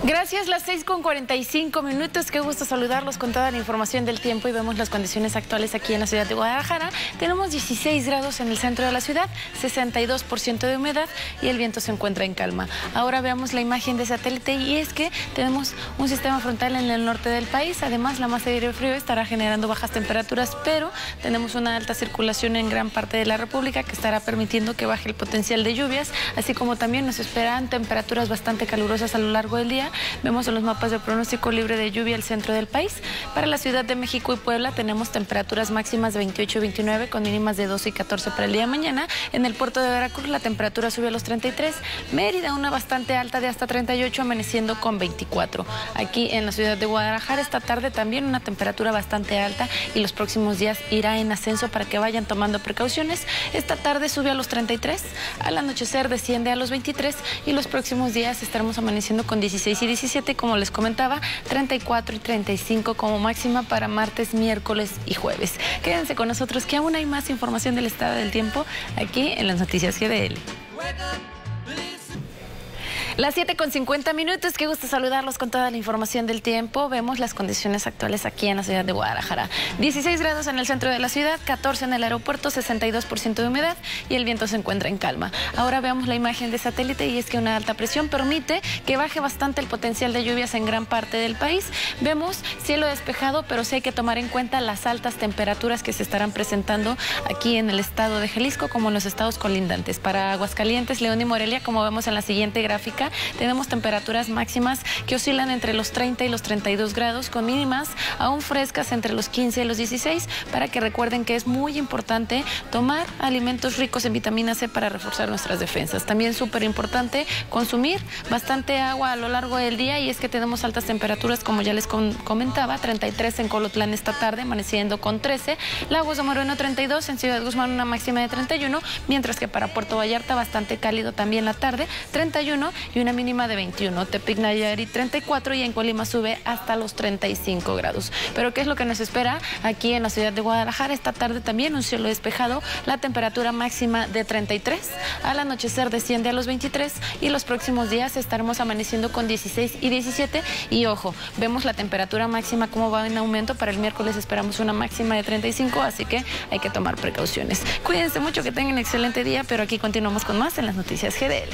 Gracias, las 6:45. Qué gusto saludarlos con toda la información del tiempo y vemos las condiciones actuales aquí en la ciudad de Guadalajara. Tenemos 16 grados en el centro de la ciudad, 62% de humedad y el viento se encuentra en calma. Ahora veamos la imagen de satélite y es que tenemos un sistema frontal en el norte del país. Además, la masa de aire frío estará generando bajas temperaturas, pero tenemos una alta circulación en gran parte de la República que estará permitiendo que baje el potencial de lluvias, así como también nos esperan temperaturas bastante calurosas a lo largo del día. Vemos en los mapas de pronóstico libre de lluvia el centro del país. Para la Ciudad de México y Puebla tenemos temperaturas máximas de 28 y 29 con mínimas de 12 y 14 para el día de mañana. En el puerto de Veracruz la temperatura sube a los 33. Mérida una bastante alta de hasta 38, amaneciendo con 24. Aquí en la ciudad de Guadalajara esta tarde también una temperatura bastante alta y los próximos días irá en ascenso para que vayan tomando precauciones. Esta tarde sube a los 33, al anochecer desciende a los 23 y los próximos días estaremos amaneciendo con 16 y 17, como les comentaba, 34 y 35 como máxima para martes, miércoles y jueves. Quédense con nosotros que aún hay más información del estado del tiempo aquí en las noticias GDL. Las 7:50. Qué gusto saludarlos con toda la información del tiempo. Vemos las condiciones actuales aquí en la ciudad de Guadalajara. 16 grados en el centro de la ciudad, 14 en el aeropuerto, 62% de humedad y el viento se encuentra en calma. Ahora veamos la imagen de satélite y es que una alta presión permite que baje bastante el potencial de lluvias en gran parte del país. Vemos cielo despejado, pero sí hay que tomar en cuenta las altas temperaturas que se estarán presentando aquí en el estado de Jalisco como en los estados colindantes. Para Aguascalientes, León y Morelia, como vemos en la siguiente gráfica, tenemos temperaturas máximas que oscilan entre los 30 y los 32 grados, con mínimas aún frescas entre los 15 y los 16, para que recuerden que es muy importante tomar alimentos ricos en vitamina C para reforzar nuestras defensas. También súper importante consumir bastante agua a lo largo del día, y es que tenemos altas temperaturas, como ya les comentaba, 33 en Colotlán esta tarde, amaneciendo con 13, Lagos de Moreno 32, en Ciudad Guzmán una máxima de 31, mientras que para Puerto Vallarta bastante cálido también la tarde, 31 y una mínima de 21, Tepic Nayarit 34 y en Colima sube hasta los 35 grados. Pero ¿qué es lo que nos espera aquí en la ciudad de Guadalajara? Esta tarde también un cielo despejado, la temperatura máxima de 33, al anochecer desciende a los 23 y los próximos días estaremos amaneciendo con 16 y 17 y ojo, vemos la temperatura máxima como va en aumento. Para el miércoles esperamos una máxima de 35, así que hay que tomar precauciones. Cuídense mucho, que tengan un excelente día, pero aquí continuamos con más en las noticias GDL.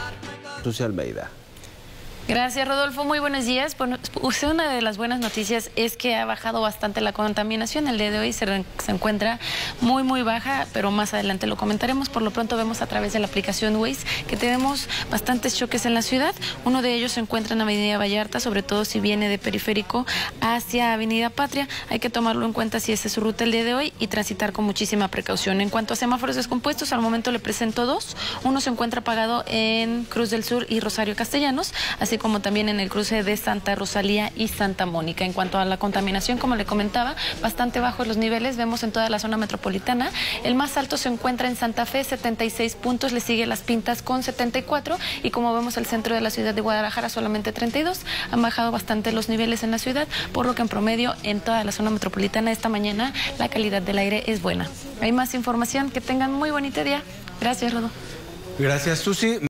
Susi Almeida. Gracias, Rodolfo. Muy buenos días. Bueno, una de las buenas noticias es que ha bajado bastante la contaminación. El día de hoy se encuentra muy baja, pero más adelante lo comentaremos. Por lo pronto vemos a través de la aplicación Waze que tenemos bastantes choques en la ciudad. Uno de ellos se encuentra en Avenida Vallarta, sobre todo si viene de Periférico hacia Avenida Patria. Hay que tomarlo en cuenta si esa es su ruta el día de hoy y transitar con muchísima precaución. En cuanto a semáforos descompuestos, al momento le presento dos. Uno se encuentra apagado en Cruz del Sur y Rosario Castellanos, así como también en el cruce de Santa Rosalía y Santa Mónica. En cuanto a la contaminación, como le comentaba, bastante bajos los niveles, vemos en toda la zona metropolitana. El más alto se encuentra en Santa Fe, 76 puntos, le sigue Las Pintas con 74 y como vemos el centro de la ciudad de Guadalajara solamente 32. Han bajado bastante los niveles en la ciudad, por lo que en promedio en toda la zona metropolitana esta mañana la calidad del aire es buena. Hay más información, que tengan muy bonito día. Gracias, Rodo. Gracias, Susi.